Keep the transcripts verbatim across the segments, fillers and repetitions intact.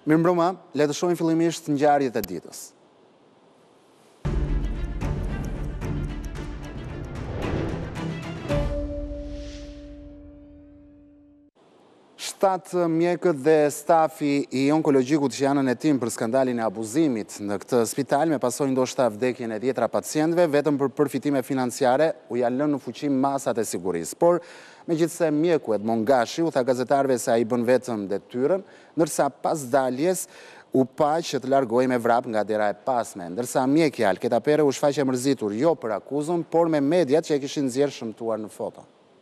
Mirëmbrëma, le të shohim fillimisht ngjarjet e ditës. Shtatë mjekët dhe stafi i onkologjikut që janë në hetim për skandalin e abuzimit në këtë spital me pasojë ndoshta vdekjen e dhjetra pacientëve vetëm për përfitime financiare u janë lënë në fuqi masat e sigurisë. Por megjithse mjeku Edmond Gashi u tha gazetarëve se ai bën vetëm detyrën, ndërsa pas daljes u pa që të largohej me vrap nga dera e pasme, ndërsa mjekja Alketa Pere u shfaqe mërzitur jo për akuzën, por me mediat që e kishin nxjerrë shëmtuar në foto.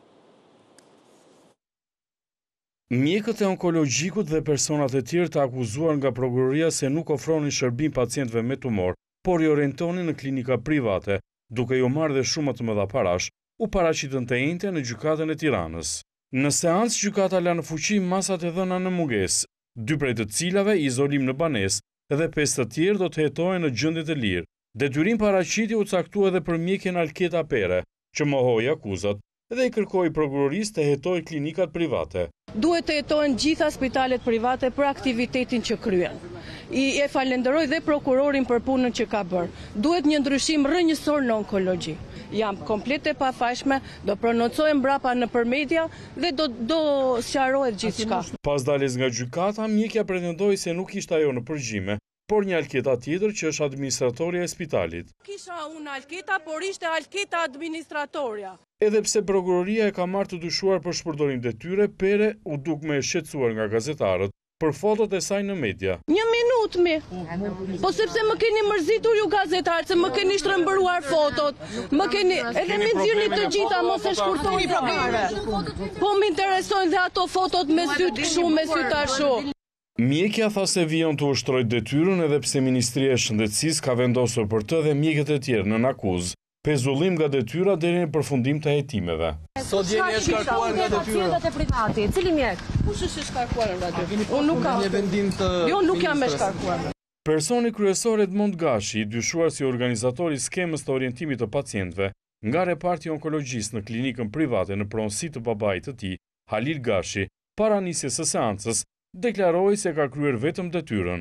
Mjekët e onkologjikut dhe personat e tjerë të akuzuar nga prokuroria se nuk ofronin shërbim pacientëve me tumor, por i orientonin në klinika private, duke ju marrë dhe shumë të mëdha parash, u paraqitën të njëjtë në gjykatën e Tiranës. Në seancë gjykata la në fuqi masat e dhëna në mungesë, dy prej të cilave izolim në banesë dhe pesë të tjerë do të hetohen në gjendje të lirë. Detyrim paraqiti u caktua edhe për mjekën Alketa Pere, që mohoi akuzat dhe i kërkoi prokurorisë të hetojë klinikat private. Duhet të jetojnë gjitha spitalet private për aktivitetin që kryen. I e falenderoj dhe prokurorin për punën që ka bërë. Duhet një ndryshim rrënjësor në onkologji. Jam komplet e pafajshme, do pronocohem mbrapa në përmedia dhe do, do sqarohet gjithçka. Pas daljes nga gjykata, mjekja pretendoi se nuk ishte ajo në përgjime, por një Alketa tjetër që është administratorja e spitalit. Kisha unë Alketa, por ishte Alketa administratorja. Edhe pse prokuroria e ka marrë të dyshuar për shpërdorim detyre, Pere u duk me e shqetësuar nga gazetarët për fotot e saj në media. Një minut mi, po sepse më keni mërzitur ju gazetarët, se më keni shtrembëruar fotot, më keni, edhe me nxirrni të gjitha, mos e shkurtoni fare. Po më interesojnë dhe ato fotot me syt kështu, me syt ashtu. Mjekja tha se vijon të ushtrojë detyrën edhe pse Ministria e Shëndetësisë ka vendosur për të dhe mjekët e tjerë në akuzë, pezullim nga detyra deri në përfundim të hetimeve. Sot jeni e shkarkuar nga detyra. Pacientët e privati, cili mjek? Kush është e shkarkuar nga detyra? Unë nuk kam. Jo, nuk jam e shkarkuar. Personi kryesor Edmond Gashi, dyshuar si organizatori i skemës të orientimit të pacientëve nga reparti onkologjisë në klinikën private në pronësi të babait të tij, Halil Gashi, para nisjes së seancës, deklaroi se ka kryer vetëm detyrën.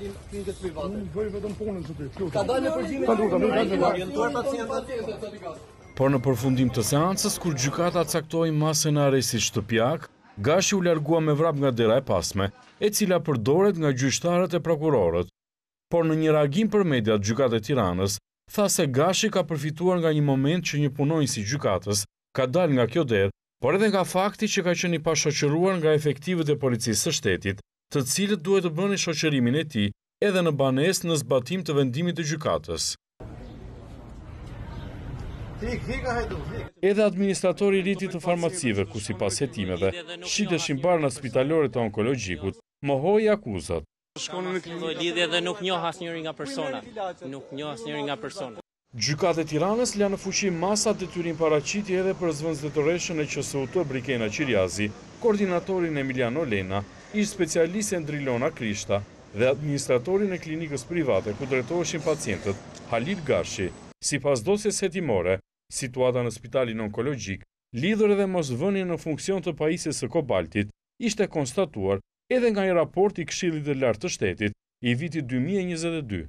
Por në përfundim të seancës, kur gjykata caktoi masën e arrestit shtëpiak, Gashi u largua me vrap nga dera e pasme, e cila përdoret nga gjyqtarët e prokurorët. Por në një reagim për mediat gjykate Tiranës, tha se Gashi ka përfituar nga një moment që një punonjës i gjykatës ka dalë nga kjo derë, por edhe nga fakti që ka qenë i pashoqëruar nga efektivët e policisë së shtetit, të cilët duhet të bënin shoqërimin e tij edhe në banesë në zbatim të vendimit të gjykatës. Edhe administratori i rritit të farmacive, ku sipas hetimeve, shiteshin barna spitalore të onkologjikut, mohoi akuzat. Lidhje dhe nuk njoh asnjëri nga persona. Nuk njoh asnjëri nga persona. Gjykata e Tiranës la në fuqi masat detyrim paraqiti edhe për zëvendëstoreshën e Q S U T Brikena Qiriazi, koordinatorin Emiliano Lena, ish specialist Endrilona Krishta dhe administratorin e klinikës private ku drejtoheshin pacientët, Halil Gashi. Sipas dosjes hetimore, situata në spitalin onkologjik, lidhur edhe mosvënien në funksion të pajisjes së kobaltit, ishte konstatuar edhe nga një raport i Këshillit të Lartë të Shtetit i vitit dy mijë e njëzet e dy.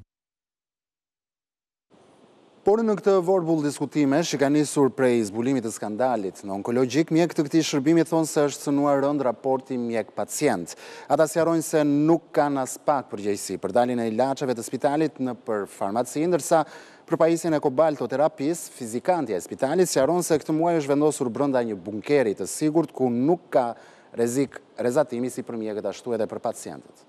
Por në këtë vorbull diskutimesh që ka nisur prej zbulimit të skandalit në onkologjik, mjekët të këtij shërbimi thonë se është cënuar rënd raporti mjek-pacient. Ata sqarojnë se nuk kanë as pak përgjegjësi për daljen e ilaçeve të spitalit nëpër farmaci, ndërsa për pajisjen e kobaltoterapisë, fizikantja e spitalit sqaron se këtë muaj është vendosur brenda një bunkeri të sigurt ku nuk ka rrezik rrezatimi si për mjekët ashtu edhe për pacientët.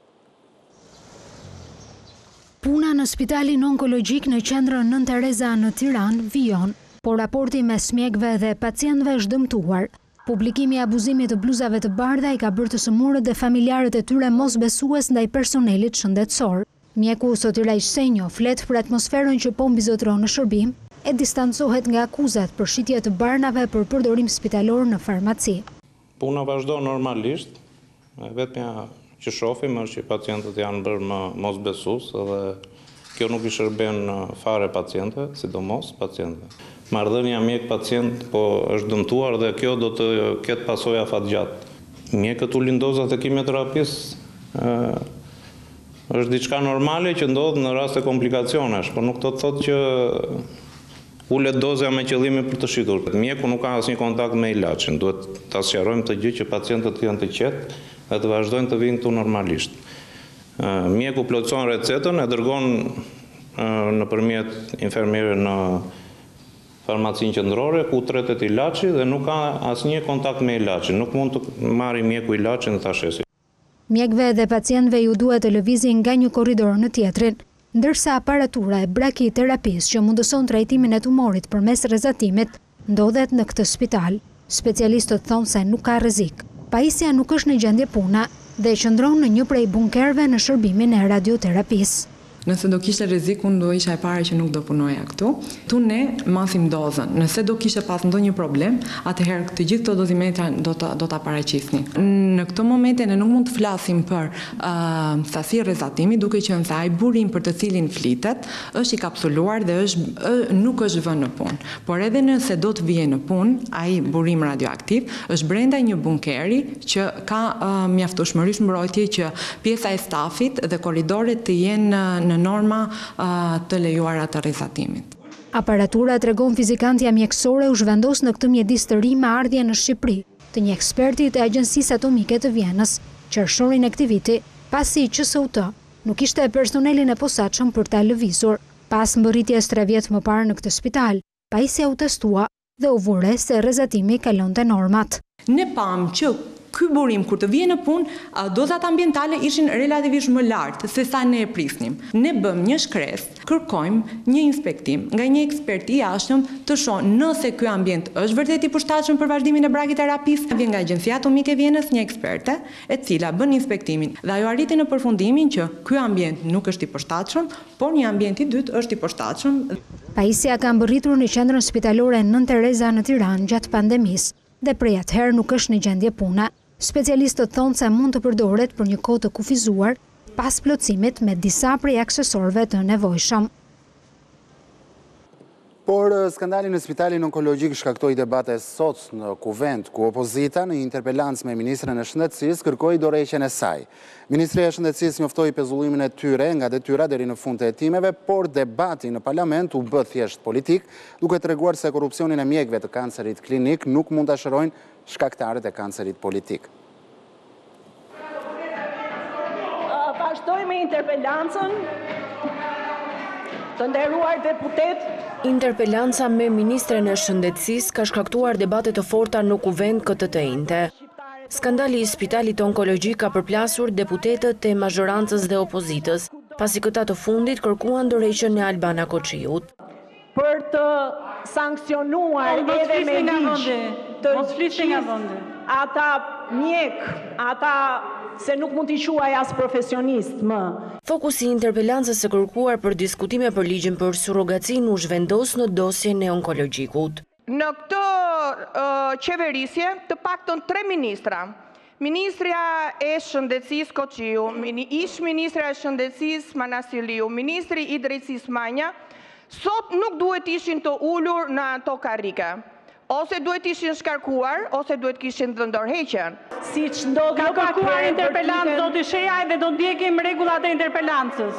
Puna në spitalin onkologjik në qendrën Nën Tereza në Tiranë vijon, por raporti mes mjekëve dhe pacientëve është dëmtuar. Publikimi i abuzimit të bluzave të bardha i ka bërë të sëmurët dhe familjarët e tyre mosbesues ndaj personelit shëndetësor. Mjeku Sotiraj Senjo flet për atmosferën që po mbizotron në shërbim e distancohet nga akuzat për shitje të barnave për përdorim spitalor në farmaci. Puna vazhdon normalisht, vetëm që shohim është që pacientët janë bërë më mosbesues dhe kjo nuk i shërben fare pacientëve, sidomos pacientëve. Marrëdhënia mjek-pacient po është dëmtuar dhe kjo do të ketë pasoja fatgjatë. Mjekët u lindozat e kimioterapisë është diçka normale që ndodh në raste komplikacionesh, por nuk do të thotë që ulet dozja me qëllimi për të shitur. Mjeku nuk ka asnjë kontakt me ilaçin. Duhet ta sqarojmë të gjithë që pacientët janë të qetë dhe të vazhdojnë të vinë këtu normalisht. Mjeku plotëson recetën, e dërgon nëpërmjet infermierëve në farmacinë qendrore ku tretet ilaçi dhe nuk ka asnjë kontakt me ilaçin. Nuk mund të marrë mjeku ilaçin dhe ta shesi. Mjekëve dhe pacientëve ju duhet të lëvizin nga një korridor në tjetrin, ndërsa aparatura e brakiterapisë që mundëson trajtimin e tumorit përmes rezatimit ndodhet në këtë spital. Specialistët thonë se nuk ka rrezik. Pajisja nuk është në gjendje puna dhe qëndron në një prej bunkerëve në shërbimin e radioterapisë. Nëse do kishte rrezik, unë do isha e para që nuk do punoja këtu. Tu ne masim dozën. Nëse do kishte pas ndonjë problem, atëherë të gjithë këto dozimetra do ta do ta paraqisni. Në këtë moment ne nuk mund të flasim për uh, sasi rrezatimi, duke qenë se ai burim për të cilin flitet është i kapsuluar dhe është uh, nuk është vënë në punë. Por edhe nëse do të vijë në punë, ai burim radioaktiv është brenda një bunkeri që ka uh, mjaftueshmëri mbrojtje që pjesa e stafit dhe korridoret të jenë në në norma uh, të lejuara të rrezatimit. Aparatura tregon fizikantja mjekësore u zhvendos në këtë mjedis të ri me ardhje në Shqipëri, të një eksperti të Agjencisë Atomike të Vjenës, qershorin e këtij viti, pasi Q S U T nuk ishte personelin e posaçëm për ta lëvizur. Pas mbërritjes tre vjet më parë në këtë spital, pajisja u testua dhe u vure se rrezatimi kalonte normat. Ne pam që ky burim kur të vijë në punë, dozat ambientale ishin relativisht më lartë se sa ne e prisnim. Ne bëm një shkresë, kërkojmë një inspektim nga një ekspert i jashtëm të shohë nëse ky ambient është vërtet i përshtatshëm për vazhdimin e brakiterapisë. Vjen nga Agjencia Atomike e Vjenës një eksperte, e cila bën inspektimin dhe ajo arriti në përfundimin që ky ambient nuk është i përshtatshëm, por një ambient i dytë është i përshtatshëm. Pajisja ka mbërritur në qendrën spitalore Nën Tereza në Tiranë gjatë pandemisë dhe prej atëherë nuk është në gjendje puna. Specialistët thonë se mund të përdoret për një kohë të kufizuar pas plotësimit me disa prej aksesorëve të nevojshëm. Por skandali në spitalin onkologjik shkaktoi debate sot në kuvent, ku opozita në interpelancë me ministren e shëndetësisë kërkoi dorëheqjen e saj. Ministria e shëndetësisë njoftoi pezullimin e tyre nga detyra deri në fund të hetimeve, por debati në parlament u bë thjesht politik, duke treguar se korrupsionin e mjekëve të kancerit klinik nuk mund ta shërojnë shkaktarët e kancerit politik. Vazhdoj me interpelancën. Të nderuar deputet, interpelanca me ministren e shëndetësisë ka shkaktuar debate të forta në kuvent këtë të njëjtë. Skandali i spitalit onkologjik ka përplasur deputetët e mazhorancës dhe opozitës, pasi këta të fundit kërkuan dorëheqjen e Albana Koçiut. Për të sankcionuar edhe me ligj të gjithë ata mjek, ata se nuk mund t'i quaj as profesionist më. Fokusi i interpelancës së kërkuar për diskutime për ligjin për surrogacin u zhvendos në dosjen e onkologjikut. Në këtë uh, qeverisje të paktën tre ministra, Ministria e Shëndetësisë Koçiu, ish Ministra e Shëndetësisë Manasiliu, Ministri i Drejtësisë Manja, sot nuk duhet ishin të ulur në ato karrike. Ose duhet ishin shkarkuar, ose duhet kishin të ndorëheqen. Siç ndodh ka kërkuar interpelancë do të shehaj dhe do ndjekim rregullat e interpelancës.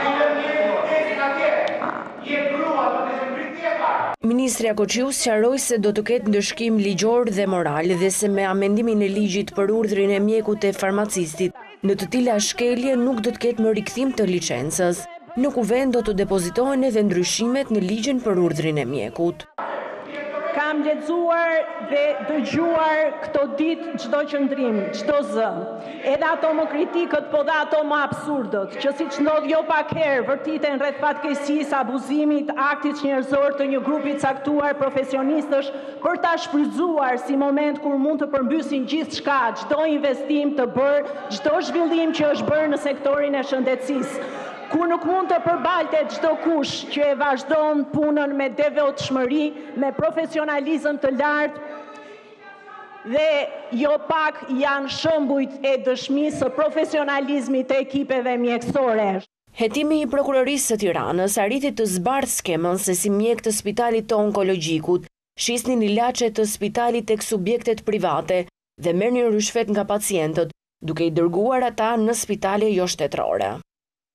Ministria Koçiu sqaroi se do të ketë ndëshkim ligjor dhe moral dhe se me amendimin e ligjit për urdhrin e mjekut e farmacistit, në të tila shkelje nuk do të ketë më rikthim të licencës. Në kuvent do të depozitohen edhe ndryshimet në ligjin për urdhrin e mjekut. Kam lexuar dhe dëgjuar këto ditë çdo qëndrim, çdo zë. Edhe ato më kritikët, po dhe ato më absurdët, që siç ndodh jo pak herë vërtiten rreth fatkeqësisë, abuzimit, aktit njerëzor të një grupi caktuar profesionistësh për ta shfrytzuar si moment kur mund të përmbysin gjithçka, çdo investim të bërë, çdo zhvillim që është bërë në sektorin e shëndetësisë. Ku nuk mund të përbalte çdo kush që e vazhdon punën me devotshmëri, me profesionalizëm të lartë dhe jo pak janë shembujt e dëshmisë së profesionalizmit të ekipeve mjekësore. Hetimi i prokurorisë së Tiranës arriti të zbardhë skemën se si mjek të spitalit të onkologjikut shisnin ilaçe të spitalit tek subjektet private dhe merrnin rishfet nga pacientët, duke i dërguar ata në spitale jo shtetërore.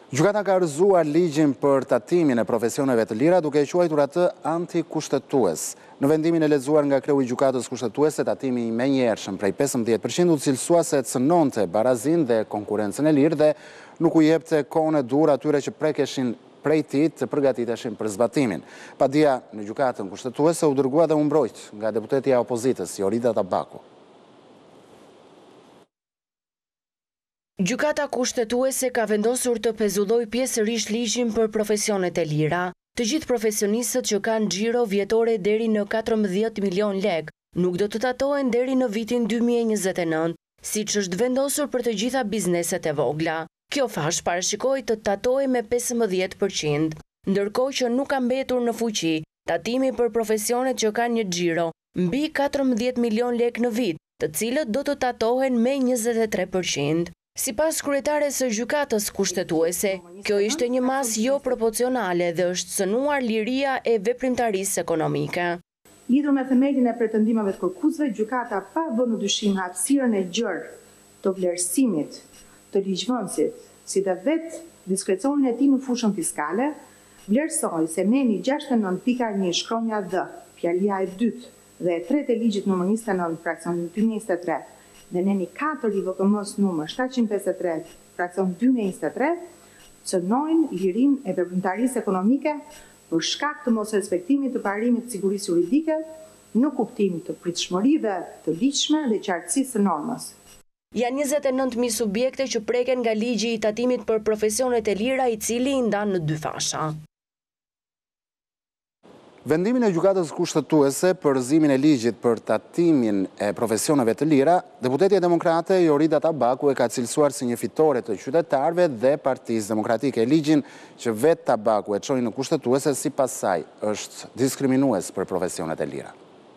Gjykata ka rrëzuar ligjin për tatimin e profesioneve të lira duke e quajtur atë antikushtetues. Në vendimin e lexuar nga kreu i gjykatës kushtetuese, tatimi i menjëhershëm prej pesëmbëdhjetë përqind u cilësua se cënonte barazinë dhe konkurrencën e lirë dhe nuk u jepte kohën e dur atyre që prekeshin prej tij të përgatiteshin për zbatimin. Padia në gjykatën kushtetuese u dërgua dhe u mbrojt nga deputetja e opozitës Jorida Tabaku. Gjykata kushtetuese ka vendosur të pezulloj pjesërisht ligjin për profesionet e lira. Të gjithë profesionistët që kanë xhiro vjetore deri në katërmbëdhjetë milion lek nuk do të tatohen deri në vitin dy mijë e njëzet e nëntë, siç është vendosur për të gjitha bizneset e vogla. Kjo fash parashikoi të tatohej me pesëmbëdhjetë përqind, ndërkohë që nuk ka mbetur në fuqi tatimi për profesionet që kanë një xhiro mbi katërmbëdhjetë milion lek në vit, të cilët do të tatohen me njëzet e tre përqind. Sipas kryetares së gjykatës kushtetuese, kjo ishte një masë jo proporcionale dhe është cënuar liria e veprimtarisë ekonomike. Lidhur me themelin e pretendimeve të kërkuesve, gjykata pa vënë në dyshim hapësirën e gjerë të vlerësimit të ligjvënësit, si dhe vetë diskrecionin e tij në fushën fiskale, vlerësoi se meni gjashtëdhjetë e nëntë pika një shkronja D, fjalia e dytë dhe e tretë e ligjit numër njëzet e nëntë fraksion dy mijë e njëzet e tre dhe neni katër i V K M-s numër shtatëqind e pesëdhjetë e tre, fraksion dy mijë e njëzet e tre, cënojnë lirinë e veprimtarisë ekonomike për shkak të mos respektimit të parimit të sigurisë juridike në kuptim të pritshmërive të ligjshme dhe qartësisë së normës. Janë njëzet e nëntë mijë subjekte që preken nga ligji i tatimit për profesionet e lira, i cili i ndan në dy fasha. Vendimin e gjykatës kushtetuese për rrëzimin e ligjit për tatimin e profesioneve të lira, deputetja demokrate Jorida Tabaku e ka cilësuar si një fitore të qytetarëve dhe Partisë Demokratike. Ligjin që vetë Tabaku e çoi në kushtetuese sipas saj është diskriminues për profesionet e lira.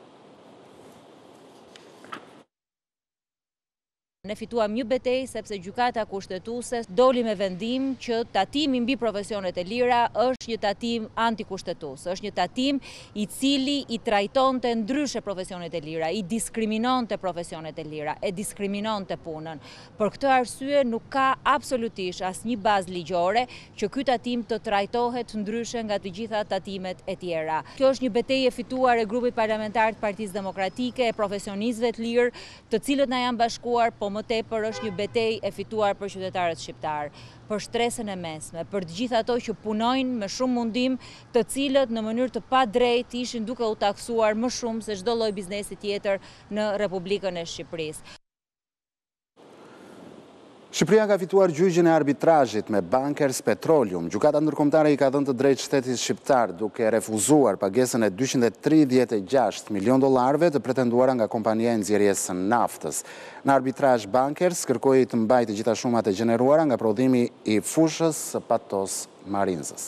Ne fituam një betejë sepse gjykata kushtetuese doli me vendim që tatimi mbi profesionet e lira është një tatim antikushtetues, është një tatim i cili i trajtonte ndryshe profesionet e lira, i diskrimimonte profesionet e lira, e diskrimimonte punën. Për këtë arsye nuk ka absolutisht asnjë bazë ligjore që ky tatim të trajtohet ndryshe nga të gjitha tatimet e tjera. Kjo është një betejë e fituar e grupit parlamentar të Partisë Demokratike, e profesionistëve të lirë, të cilët na janë bashkuar, po më tepër është një betejë e fituar për qytetarët shqiptar, për shtresën e mesme, për të gjithë ato që punojnë me shumë mundim, të cilët në mënyrë të padrejtë ishin duke u taksuar më shumë se çdo lloj biznesi tjetër në Republikën e Shqipërisë. Shqipëria ka fituar gjyqjen e arbitrazhit me Bankers Petroleum. Gjykata ndërkombëtare i ka dhënë të drejtë shtetit shqiptar duke refuzuar pagesën e dyqind e tridhjetë e gjashtë milion dollarëve të pretenduara nga kompania e nxjerrjes së naftës. Në arbitrazh Bankers kërkoi të mbajë të gjitha shumat e gjeneruara nga prodhimi i fushës së Patos Marinzës.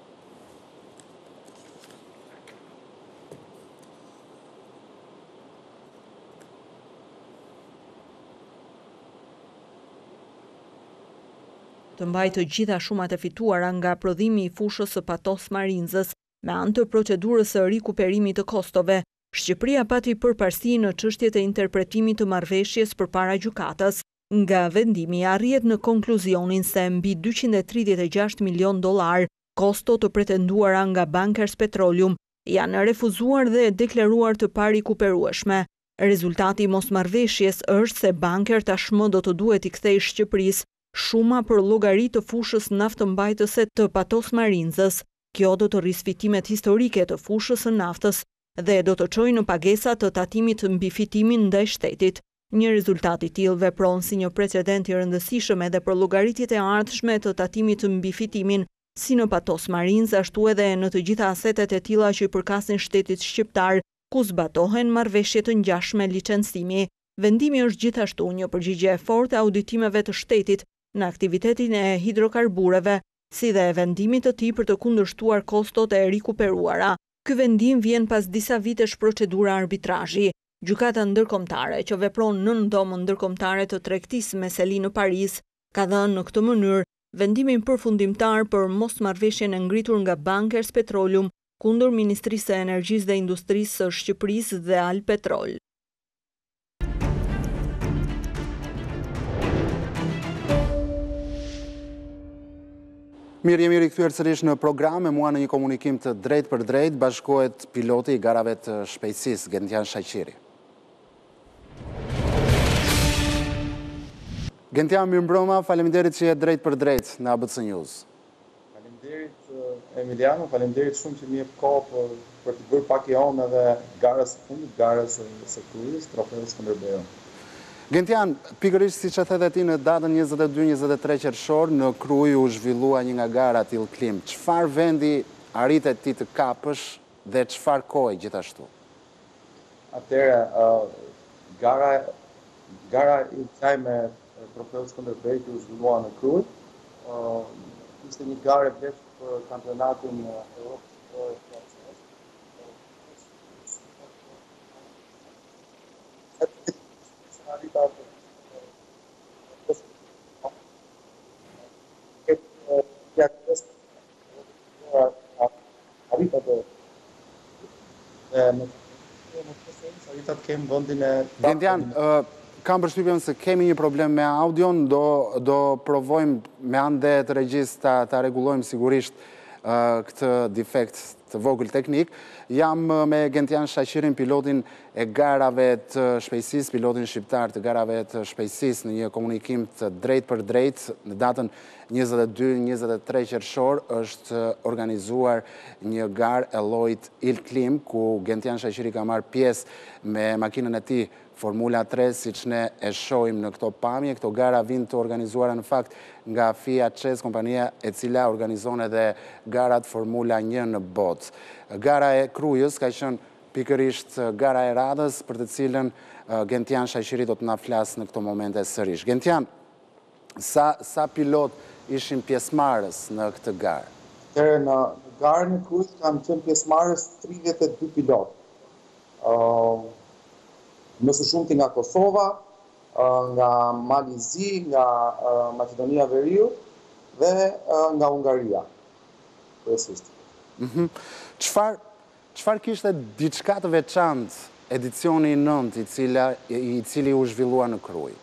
të mbajë të gjitha shumat e fituara nga prodhimi i fushës së Patos Marinzës me anë të procedurës së rikuperimit të kostove. Shqipëria pati përparësi në çështjet e interpretimit të marrëveshjes përpara gjykatës. Nga vendimi arrihet në konkluzionin se mbi dyqind e tridhjetë e gjashtë milion dollar kosto të pretenduara nga Bankers Petroleum janë refuzuar dhe deklaruar të parikuperueshme. Rezultati i mosmarrveshjes është se Banker tashmë do të duhet i kthejë Shqipërisë shuma për llogari të fushës naftëmbajtëse të Patos Marinzës. Kjo do të rrisë fitimet historike të fushës së naftës dhe do të çojë në pagesa të tatimit mbi fitimin ndaj shtetit. Një rezultat i tillë vepron si një precedent i rëndësishëm edhe për llogaritjet e ardhshme të tatimit mbi fitimin, si në Patos Marinzë, ashtu edhe në të gjitha asetet e tilla që i përkasin shtetit shqiptar, ku zbatohen marrëveshje të ngjashme licencimi. Vendimi është gjithashtu një përgjigje e fortë e auditimeve të shtetit në aktivitetin e hidrokarbureve, si dhe vendimit të tij për të kundërshtuar kostot e rikuperuara. Ky vendim vjen pas disa vitesh procedura arbitrazhi. Gjykata ndërkombëtare që vepron nën dhomën ndërkombëtare të tregtisë me seli në Paris ka dhënë në këtë mënyrë vendimin përfundimtar për mosmarrveshjen e ngritur nga Bankers Petroleum kundër Ministrisë së Energjisë dhe Industrisë së Shqipërisë dhe Alpetrol. Mirë, jemi rikthyer sërish në program, me mua në një komunikim të drejt për drejt, bashkohet piloti i garave të shpejtësisë, Gentian Shaqiri. Gentian, mirëmbrëma, faleminderit që je drejt për drejt në A B C News. Faleminderit Emiliano, faleminderit shumë që më jep kohë për, për të bërë pak e on edhe garës së fundit, garës së kryeës, trofeus Skënderbeu. Gentian, pikërisht si që the ti në datën njëzet e dy njëzet e tre qershor, në Krujë u zhvillua një nga garat Il Klim. Çfarë vendi arritet ti të kapësh dhe çfarë kohë gjithashtu? Atëherë, uh, gara, gara Il Klim me trofeus Skënderbeu që u zhvillua në Krujë, uh, ishte një garë e vlefshme për kampionatin Evropës. Gentian, kam përshtypjen se kemi një problem me audion, do, do provojmë me ande të regjis ta, ta rregullojmë sigurisht uh, këtë defekt të vogël teknik. Jam me Gentian Shaqirin, pilotin e garave të shpejtësisë, pilotin shqiptar të garave të shpejtësisë, në një komunikim të drejt për drejt. Në datën njëzet e dy njëzet e tre qershor është organizuar një garë e llojit Il Klim, ku Gentian Shaqiri ka marrë pjesë me makinën e tij Formula tre, si që ne e shohim në këto pamje. Këto gara vind të organizuara në fakt nga Fiat Chess, kompania e cila organizon edhe garat Formula një në botë. Gara e Krujës ka qenë pikërisht gara e radhës, për të cilën uh, Gentian Shaqiri do të na flasë në këto momente sërish. Gentian, sa, sa pilot ishin pjesëmarrës në këtë garë? Në, në garën e Krujës kanë qenë pjesëmarrës tridhjetë e dy pilot. Uh, Nësë shumëti nga Kosova, nga Malizi, nga Macedonia Veriut dhe nga Hungaria. Mm-hmm. Qfar, qfar kishte diçka të veçantë edicioni i nëntë i, cila, i cili u zhvillua në Krujë?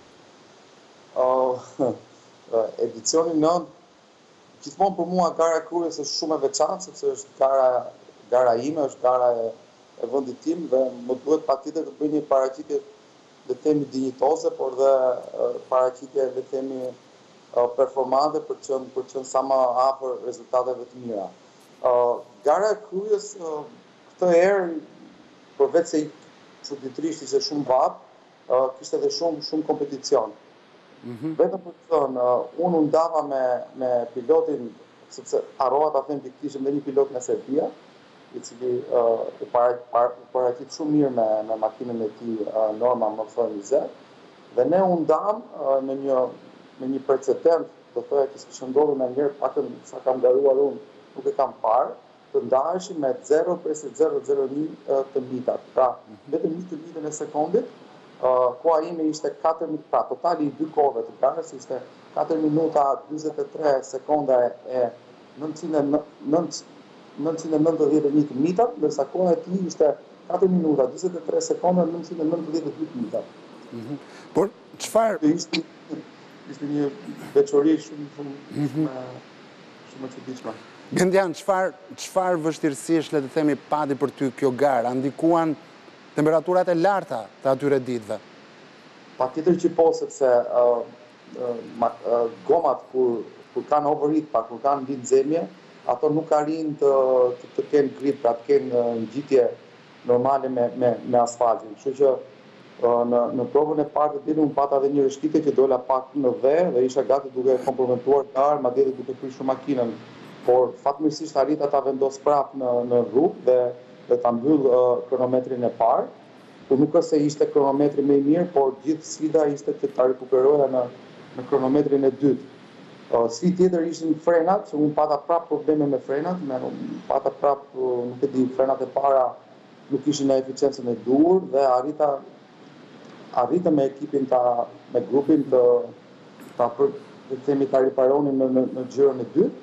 Uh, edicioni i nëntë, gjithmonë për mua gara e Krujës është shumë e veçantë, sepse është gara, gara ime, është gara e e vendit tim dhe më duhet patjetër të bëj një paraqitje le të themi dinjitoze, por dhe uh, paraqitje le të themi uh, performante për të qenë për të qenë sa më afër rezultateve të mira. Uh, gara e Krujës uh, këtë herë përveç se çuditërisht ishte shumë vap, uh, kishte edhe shumë shumë kompeticion. Mm-hmm. Vetëm për të thënë, uh, unë u ndava me me pilotin, sepse harrova ta them që kishim edhe një pilot nga Serbia, i cili uh, i paraqit shumë mirë me, me makinën e tij uh, Norma M F njëzet, dhe ne u ndam uh, me një me një precedent, do thoya që s'kishte ndodhur më njëherë, pakën sa kam garuar unë, nuk e kam parë, të ndaheshim me zero virgulë zero zero një uh, të mitat. Pra, vetëm një të mitën e sekondit, uh, koha ime ishte katër minuta, pra, totali i dy kohëve të garës ishte katër minuta njëzet e tre sekonda e nëntëqind e nëntëdhjetë e një të mitat, ndërsa koha e tij ishte katër minuta njëzet e tre sekonda nëntëqind e nëntëdhjetë e dy të mitat. Mm-hmm. Por çfarë ishte ishte një veçori shumë shumë shumë shumë e çuditshme. Gentian, çfarë çfarë vështirësish le të themi pati për ty kjo garë? Ndikuan temperaturat e larta të atyre ditëve? Patjetër që po, sepse uh, uh, uh, gomat kur kur kanë overheat, pa kur kanë mbi nxemje, ato nuk arrin të, të, të kenë grip, pra të kenë ngjitje normale me, me, me asfaltin. Kështu që në, në provën e parë të ditës unë pata edhe një rështitje që dola pak në dhe dhe isha gati duke komprometuar garë, madje edhe duke prishur makinën. Por fatmirësisht arrita ta vendos prapë në, në rrugë dhe, dhe ta mbyll uh, kronometrin e parë. Por nuk është se ishte kronometri më i mirë, por gjithë sfida ishte që ta rikuperoja në, në kronometrin e dytë. Uh, si tjetër ishin frenat, që unë pata prapë probleme me frenat, me pata prapë, uh, nuk e di, frenat e para nuk ishin në eficiencën e duhur dhe arrita arrita me ekipin ta, me grupin të ta për të themi ta riparonin në në, në xhirën e dytë.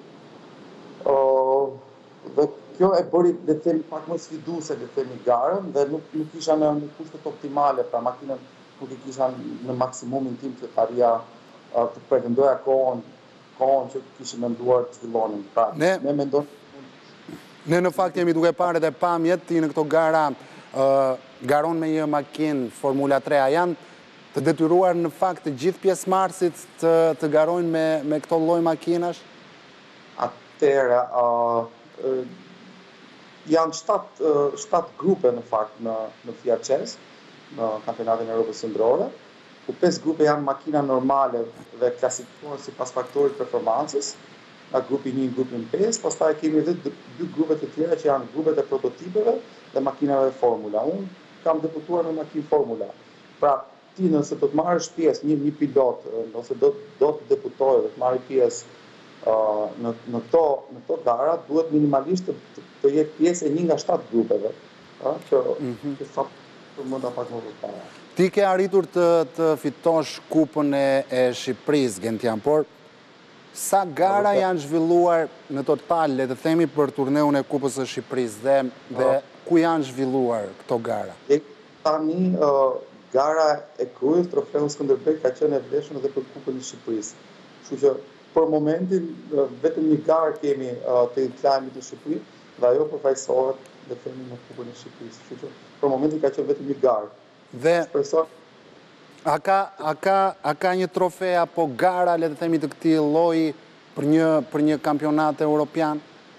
Uh, dhe kjo e bëri le të themi pak më sfiduese le të themi garën dhe nuk nuk isha në, në kushtet optimale, pra makinën nuk e kisha në maksimumin tim që të arrija uh, të pretendoja kohën kohën që kishim menduar të zhvillonin. Pra, ne mendon Ne në fakt jemi duke parë edhe pamjet, ti në këto gara uh, garon me një makinë Formula tre, a janë të detyruar në fakt të gjithë pjesëmarrësit të, të garojnë me, me këto lloj makinash? Atëherë, uh, uh, janë shtatë uh, shtatë grupe në fakt në, në Fiat Chess, në kampionatin e Europës Qendrore, ku pesë grupe janë makina normale dhe klasifikohen sipas faktorit performancës, nga grupi një, grupin pesë, pastaj kemi edhe dy grupe të tjera që janë grupet e prototipeve dhe makinave formula. Unë kam debutuar në makinë formula. Pra, ti nëse do të marrësh pjesë, një, një pilot, nëse do, do të debutojë dhe të marrë pjesë uh, në, në këto në këto gara, duhet minimalisht të, të, të jetë pjesë e një nga shtatë grupeve, uh, që mm-hmm. që sa përmenda pak më përpara. Ti ke arritur të, të fitosh kupën e, e Shqipërisë, Gentian, por sa gara janë zhvilluar në total, le të themi, për turneun e Kupës së Shqipërisë dhe, dhe ku janë zhvilluar këto gara? E tani uh, gara e krujës, trofeu Skënderbeg ka qenë e vlefshme edhe për Kupën e Shqipërisë. Kështu që për momentin uh, vetëm një garë kemi uh, të lajmit të Shqipërisë dhe ajo përfaqësohet le të themi në Kupën e Shqipërisë. Kështu që për momentin ka qenë vetëm një garë. Dhe A ka, a, ka, a ka një trofe apo gara, le të themi, të këtij lloji për një, për një kampionat europian?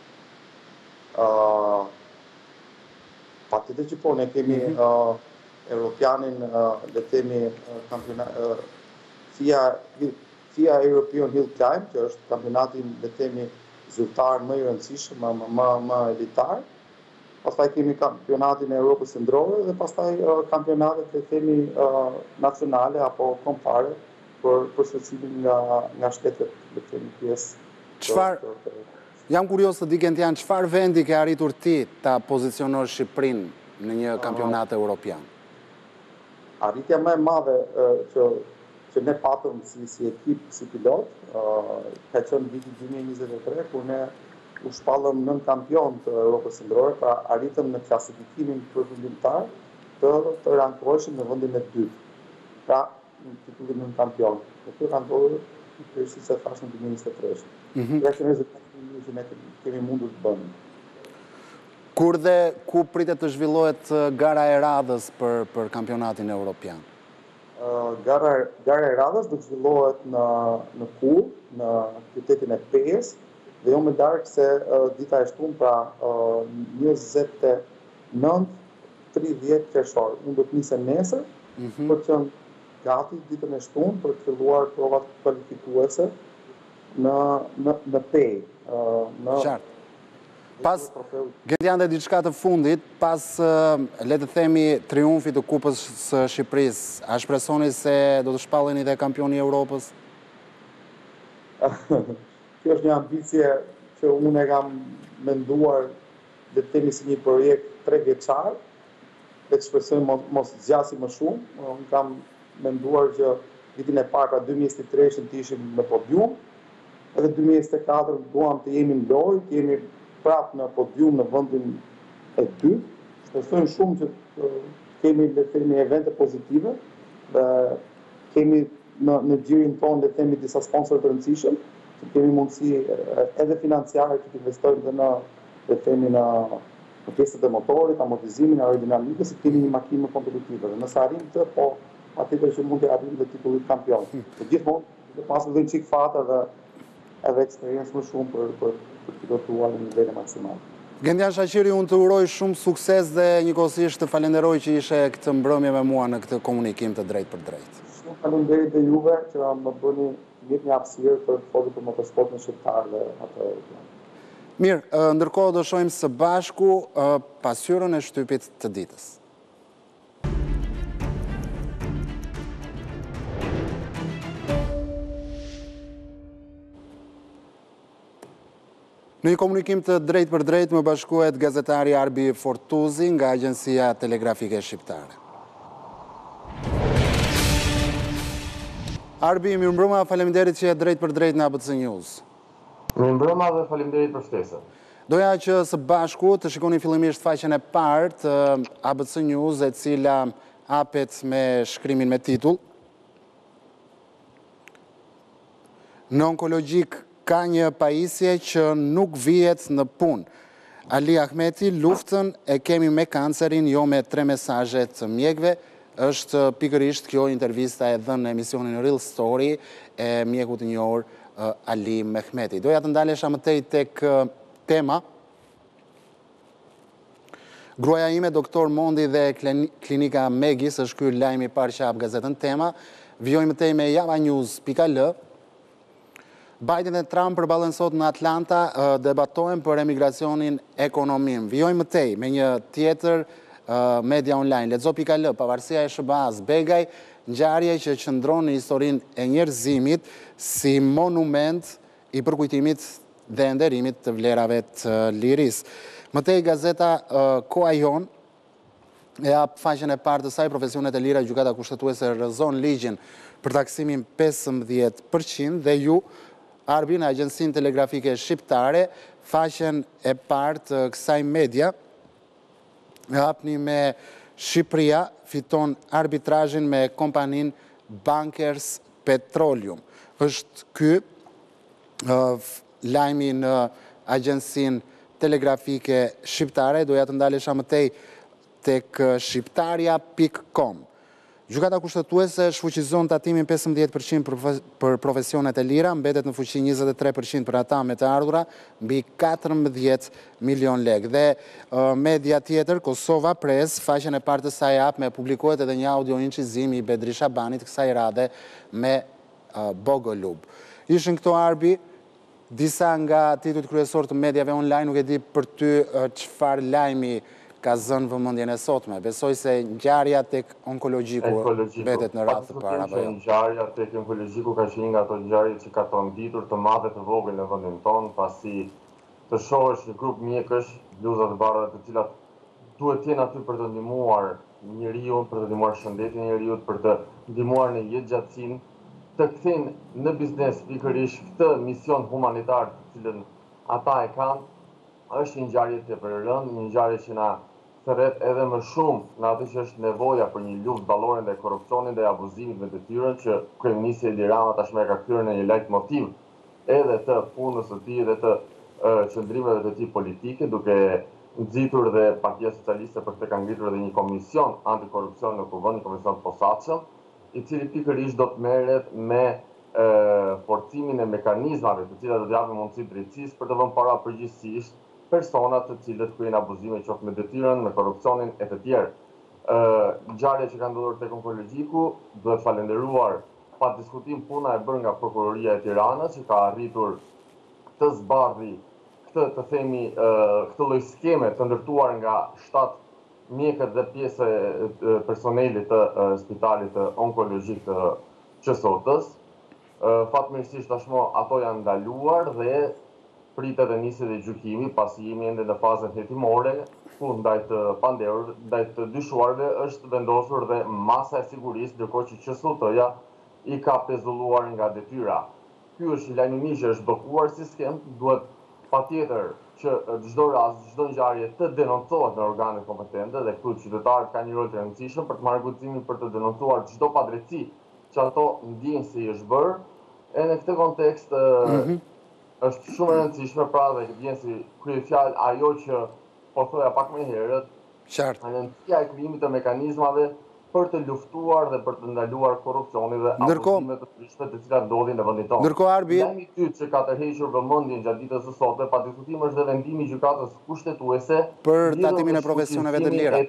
Uh, Patjetër që po, ne kemi mm-hmm. uh, europianin, uh, le të themi, uh, kampionat, uh, FIA, FIA European Hill Climb, që është kampionatin, le të themi, zyrtar më i rëndësishëm, më, më, më elitar. Pastaj kemi kampionatin e Europës Qendrore dhe pastaj uh, kampionatet e themi uh, nacionale apo kombëtare për për secilin nga nga shtetet le të themi pjesë. Çfarë? Jam kurioz të di Gentian, çfarë vendi ke arritur ti ta pozicionosh Shqipërinë në një kampionat uh, europian? Arritja më e madhe uh, që që ne patëm si si ekip, si pilot, uh, ka qenë viti dy mijë e njëzet e tre, kur ne u shpallëm nën kampion të Europës Qendrore, pra arritëm në klasifikimin përfundimtar të, të rankoheshim në vendin e dytë. Pra, në titullin nën kampion. Dhe kjo kanë ndodhur kryesisht si se thash në dy mijë e njëzet e tre. Mm-hmm. Kjo është rezultati që ne kemi mundur të bëjmë. Kur dhe ku pritet të zhvillohet gara e radhës për për kampionatin evropian? Uh, gara gara e radhës do të zhvillohet në në Kur, në qytetin e Pejës, dhe jo më darkë se uh, dita e shtunë, pra uh, njëzet e nëntë tridhjetë qershor. Unë do të nisem nesër mm-hmm. për të qenë gati ditën e shtunë për të filluar provat kualifikuese në në në Pej. Uh, në Qartë. Pas Gentian dhe diçka të fundit, pas uh, le të themi triumfit të Kupës së Shqipërisë, a shpresoni se do të shpalleni dhe kampioni i Europës? Kjo është një ambicje që unë e kam menduar dhe të themi si një projekt tre vjeçar, dhe të shpresoj mos, mos zgjasi më shumë. Unë kam menduar që vitin e parë, pra dy mijë e njëzet e tre, të ishim në podium, edhe dy mijë e njëzet e katër duam të jemi në lojë, të jemi prapë në podium në vendin e dytë. Shpresojmë shumë që uh, kemi le të themi evente pozitive dhe kemi në në gjirin tonë le të themi disa sponsorë të rëndësishëm. Kemi mundësi edhe financiare që të investojmë dhe në, dhe themi në, në pjesët e motorit, amortizimin, aerodinamikës, se kemi një makinë më kompetitive. Dhe nëse arrim të, po patjetër që mund të arrim dhe titullit kampion. Të gjithmonë, dhe pasur dhe një qikë fata dhe edhe eksperiencë më shumë për, për, për pilotuar në nivele maksimal. Gentian Shaqiri, unë të uroj shumë sukses dhe njëkohësisht të falenderoj që ishe këtë mbrëmje me mua në këtë komunikim të drejt për drejt. Shumë falenderit dhe juve që më bëni gjithë një hapësirë për të folur për motorsportin shqiptar dhe atë europian. Mirë, ndërkohë do shohim së bashku pasqyrën e shtypit të ditës. Në një komunikim të drejt për drejt më bashkohet gazetari Arbi Fortuzi nga Agjencia Telegrafike Shqiptare. Arbi, mirëmbrëma, faleminderit që e drejt për drejt në A B C News. Mirëmbrëma dhe faleminderit për ftesën. Doja që së bashku të shikoni fillimisht faqen e parë të A B C News, e cila hapet me shkrimin me titull: Në onkologjik ka një pajisje që nuk vihet në punë. Ali Ahmeti, luftën e kemi me kancerin, jo me tre mesazhe të mjekëve. Është pikërisht kjo intervista e dhënë në emisionin Real Story e mjekut të njohur Ali Mehmeti. Doja të ndalesha më tej tek tema. Gruaja ime, doktor Mondi dhe klinika Megis, është ky lajmi i parë që hap gazetën Tema. Vijoj më tej me javanews punkt al. Biden dhe Trump përballën sot në Atlanta, debatojnë për emigracionin ekonomim. Vijoj më tej me një tjetër media online, Lexo punkt al, pavarësia e S B A-s, Begaj, ngjarje që qëndron në historinë e njerëzimit si monument i përkujtimit dhe nderimit të vlerave të lirisë. Më tej gazeta Koha Jon e hap faqen e parë të saj, profesionet e lira, gjykata kushtetuese rrëzon ligjin për taksimin pesëmbëdhjetë përqind dhe ju Arbi në Agjencinë Telegrafike Shqiptare, faqen e parë të kësaj media e hapni me Shqipëria fiton arbitrazhin me kompanin Bankers Petroleum. Është ky uh, lajmi në Agjencinë Telegrafike Shqiptare. Doja të ndalesha më tej tek shqiptaria punkt com. Gjykata kushtetuese shfuqizon tatimin pesëmbëdhjetë përqind për profesionet e lira, mbetet në fuqi njëzet e tre përqind për ata me të ardhura, mbi katërmbëdhjetë milion lekë. Dhe uh, media tjetër, Kosova Press, faqen e parë të saj hap me publikohet edhe një audio incizimi i Bedri Shabanit kësaj radhe me uh, Bogolub. Ishin këto Arbi, disa nga titujt kryesor të mediave online, nuk e di për ty uh, çfarë lajmi ka zënë vëmendjen e sotme. Besoj se ngjarja tek onkologjiku mbetet në radhë të parë apo jo. Ngjarja tek onkologjiku ka qenë nga ato ngjarje që ka tronditur të madhe të vogël në vendin tonë, pasi të shohësh një grup mjekësh, bluza të bardha, të cilat duhet të jenë aty për të ndihmuar njeriu, për të ndihmuar shëndetin e njeriu, për të ndihmuar në jetëgjatësinë, të kthejnë në biznes pikërisht këtë mision humanitar të cilën ata e kanë, është një ngjarje tepër e rëndë, një ngjarje që na thret edhe më shumë në atë që është nevoja për një luftë ballore ndaj korrupsionit dhe abuzimit me detyrën që kryeministri Edi Rama tashmë e ka kthyer në një lejtmotiv edhe të punës së tij dhe të uh, qëndrimeve të tij politike, duke nxitur dhe Partia Socialiste për të ka ngritur edhe një komision antikorrupsion në kuvend, një komision të posaçëm, i cili pikërisht do të merret me uh, forcimin e mekanizmave të cilat do të japin mundësi drejtësisë për të vënë para përgjegjësisht personat të cilët kryejnë abuzime qoftë me detyrën, me korrupsionin e të tjerë. Ngjarja që ka ndodhur tek onkologjiku duhet falenderuar pa diskutim puna e bërë nga Prokuroria e Tiranës që ka arritur të zbardhi këtë të themi këtë lloj skeme të ndërtuar nga shtatë mjekët dhe pjesë personelit të spitalit onkologjik të Q S O-s. Fatmirësisht tashmë ato janë ndaluar dhe pritet e nisjet e gjykimi, pasi jemi ende në fazën hetimore, ku ndaj të panderur, ndaj të dyshuarve është vendosur dhe masa e sigurisë, ndërkohë që Q S O T-ja i ka pezulluar nga detyra. Ky është lajmimi që është bllokuar si skem, duhet patjetër që çdo rast, çdo ngjarje të denoncohet në organet kompetente dhe këtu qytetarët kanë një rol të rëndësishëm për të marrë guximin për të denoncuar çdo padrejti që ato ndjejnë se i është bërë. E në këtë kontekst mm-hmm. është shumë e rëndësishme pra dhe vjen si kryefjalë ajo që po thoja pak më herët, rëndësia e krijimit të mekanizmave për të luftuar dhe për të ndaluar korrupsionin dhe abuzimet të ndryshme të cilat ndodhin në vendin tonë. Ndërkohë Arbi, lajmi i dytë që ka tërhequr vëmendjen gjatë ditës së sotme, pa diskutim është dhe vendimi i gjykatës kushtetuese për tatimin e profesioneve të lira.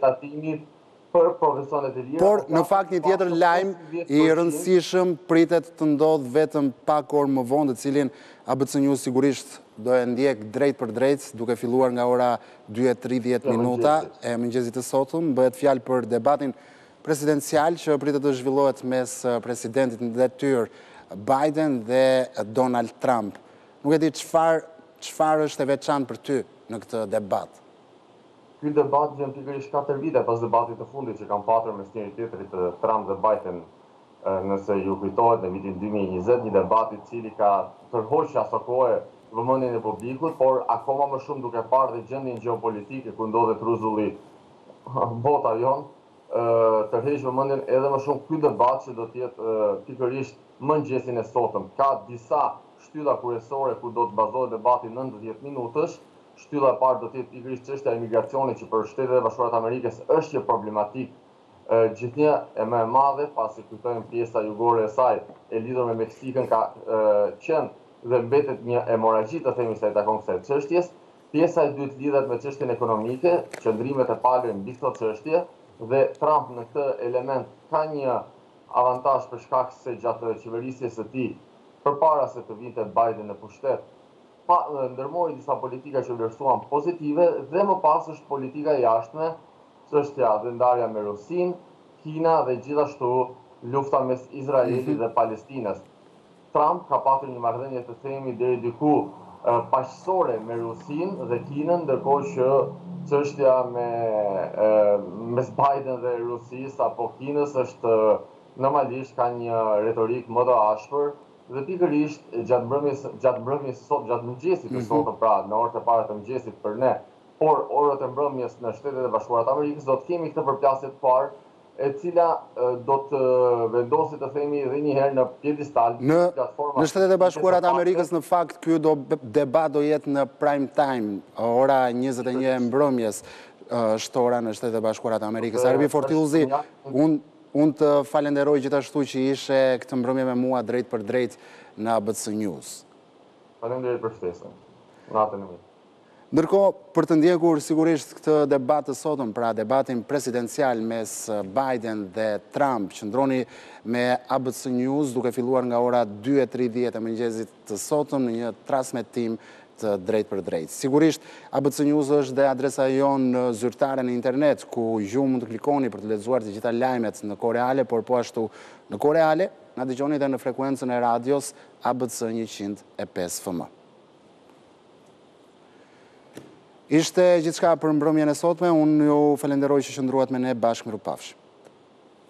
Për profesionet e lira. Por në fakt një tjetër lajm i rëndësishëm pritet të ndodh vetëm pak orë më vonë, të cilin A B C News sigurisht do e ndjek drejt për drejt, duke filluar nga ora dy e tridhjetë minuta e mëngjesit të sotëm. Bëhet fjalë për debatin presidencial që pritet të zhvillohet mes presidentit në detyrë Biden dhe Donald Trump. Nuk e di çfarë çfarë është e veçantë për ty në këtë debat. Ky debat vjen pikërisht katër vite pas debatit të fundit që kanë patur mes njëri tjetrit të Trump dhe Biden, nëse ju kujtohet në vitin dy mijë e njëzet, një debat i cili ka tërhoqur aso kohë vëmendjen e publikut, por akoma më shumë duke parë dhe gjendjen gjeopolitike ku ndodhet rruzulli bota jon, tërheq vëmendjen edhe më shumë ky debat që do të jetë pikërisht mëngjesin e sotëm. Ka disa shtylla kryesore ku do të bazohet debati nëntëdhjetë minutësh. Shtylla e parë do të jetë pikërisht çështja e imigracionit që për Shtetet e Bashkuara të Amerikës është një problematik gjithnjë e më e madhe, pasi kujtojmë pjesa jugore e saj e lidhur me Meksikën ka qenë dhe mbetet një hemoragji të themi sa i takon kësaj çështjes. Pjesa e dytë lidhet me çështjen ekonomike, qëndrimet e palëve mbi këtë çështje dhe Trump në këtë element ka një avantazh për shkak se gjatë qeverisjes së tij përpara se të vinte Biden në pushtet pa ndërmori disa politika që vlerësuan pozitive dhe më pas është politika jashtme, çështja dhe ndarja me Rusin, Kina dhe gjithashtu lufta mes Izraelit dhe Palestinës. Trump ka patur një marrëdhënie të themi deri diku paqësore me Rusin dhe Kinën, ndërkohë që çështja me mes Biden dhe Rusisë apo Kinës është normalisht ka një retorik më të ashpër. Dhe pikërisht gjatë mbrëmjes gjatë mbrëmjes sot gjatë mëngjesit të sotëm pra në orët e para të mëngjesit për ne, por orët e mbrëmjes në Shtetet e Bashkuara të Amerikës do të kemi këtë përplasje të parë e cila do të vendosi të themi edhe një herë në pjedistal në në Shtetet e Bashkuara të Amerikës. Në fakt ky do debat do jetë në prime time ora njëzet e një e mbrëmjes shtora në Shtetet e Bashkuara të Amerikës. Arbi Fortillzi, unë Unë të falenderoj gjithashtu që ishe këtë mbrëmje me mua drejt për drejt në A B C News. Falenderoj për ftesën. Natën e mirë. Ndërkohë, për të ndjekur sigurisht këtë debat të sotëm, pra debatin presidencial mes Biden dhe Trump, qëndroni me A B C News duke filluar nga ora dy e tridhjetë e mëngjesit të sotëm në një transmetim të drejt për drejt. Sigurisht, A B C News është dhe adresa jonë zyrtare në internet, ku ju mund të klikoni për të lexuar të gjitha lajmet në kohë reale, por po ashtu në kohë reale, na dëgjoni edhe në frekuencën e radios A B C njëqind e pesë F M. Ishte gjithçka për mbrëmjen e sotme, unë ju falenderoj që qëndruat me ne bashkë, mirupafshi.